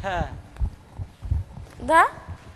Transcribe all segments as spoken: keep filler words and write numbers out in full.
Da?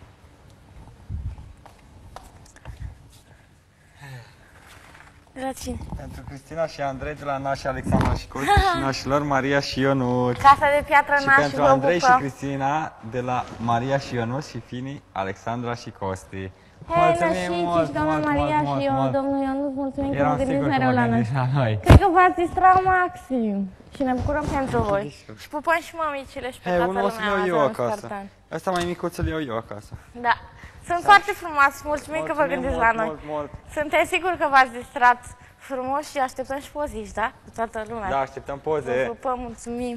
De la cine? Pentru Cristina și Andrei de la nașii Alexandra și Costi și nașilor Maria și Ionuț. Casa de piatră Și naș pentru vă Andrei și pupă. Cristina de la Maria și Ionuț și finii Alexandra și Costi. Hei, nășici, doamna Maria și eu, domnul Ionuț, mulțumim că vă gândiți mereu la noi. noi. Cred că v-ați distrat maxim. Și ne bucurăm pentru voi. Și pupăm și mamicile și pe Hei, toată unul o să-l iau lumea. eu azi, acasă. Spartan. Ăsta mai mic o să-l iau eu acasă. Da. Sunt foarte frumoase, mulțumim că vă gândiți la noi. Mult, mult. Suntem siguri că v-ați distrat frumos și așteptăm și pozici, da? Cu toată lumea. Da, așteptăm Vă poze. pupăm, mulțumim.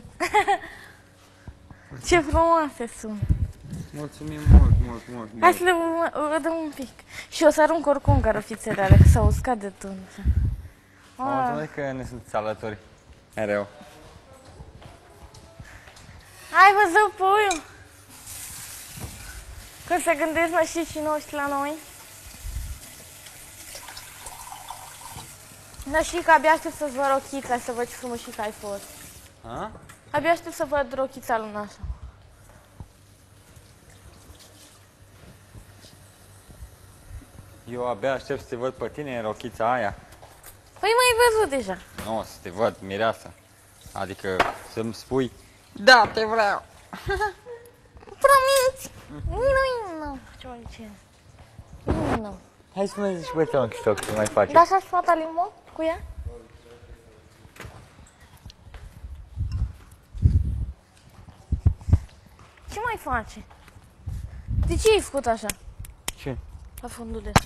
Ce frumoase sunt. Mulțumim mult, mult, mult. Hai să le vedem un pic. Și o să arunc oricum carofițele alea, că s-au uscat de tot. Mulțumesc că ne sunteți alături. Mereu. Hai văzut puiul! Când se gândesc nășicii noștri la noi. Nășică, abia aștept să-ți văd rochița, să văd ce frumușică ai fost. Ha? Abia aștept să văd rochița lui Nașa. Eu abia aștept să te văd pe tine în rochița aia. Păi m-ai văzut deja. Nu, să te văd, mireasă. Adică să-mi spui, da, te vreau. Promiți! Nu, nu, ce mă zice? Nu, nu. Hai să ne zici băieți un TikTok, ce mai faci. Da, așa și fata limon cu ea? Ce mai face? De ce ai făcut așa? Ce? La fundul de